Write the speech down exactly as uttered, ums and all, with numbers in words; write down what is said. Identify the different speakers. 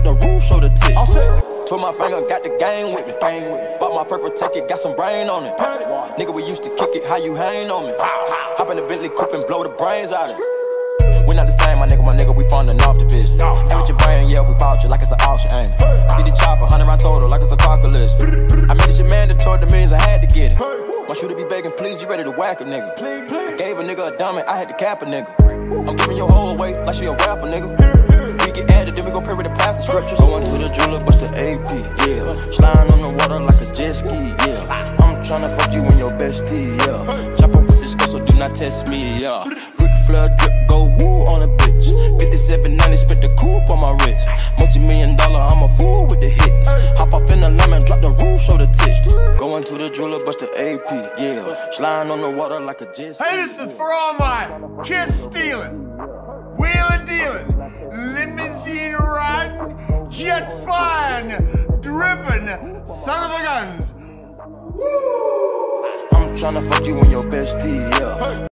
Speaker 1: the roof, show the tits. All set. Put my finger, got the game with me. Bought my purple ticket, got some brain on it. Nigga, we used to kick it, how you hang on me? Hop in the Bentley coupe and blow the brains out of it. We not the same, my nigga, my nigga, we from the North Division. No, no. With your brain, yeah, we bought you like it's an auction, ain't it? Get the chopper, hundred round total, like it's a car collision. I made this shit mandatory, the means I had to get it. My shooter be begging, please, you ready to whack a nigga? I gave a nigga a dummy, I had to cap a nigga. I'm giving your whole away like she a rapper, nigga. We get added, then we go pray with the plastic scriptures. Going to the jeweler, bust the A P, yeah. Sliding on the water like a jet ski, yeah. I'm tryna fuck you and your bestie, yeah. Chop up with this girl, so do not test me, yeah. Ric Flair drip, go woo on a bitch. fifty-seven ninety, spent the coupe on my wrist. Multi-million dollar, I'm a fool with the hits. Hop off in the lemon, drop the roof, show the tits. Going to the jeweler, bust the A P, yeah. Sliding on the water like a jet ski.
Speaker 2: Hey, this is for all my kiss stealing, wheeling dealing, limousine riding, jet flying, dripping, son of a guns. Woo!
Speaker 1: I'm tryna fuck you and your bestie, yeah.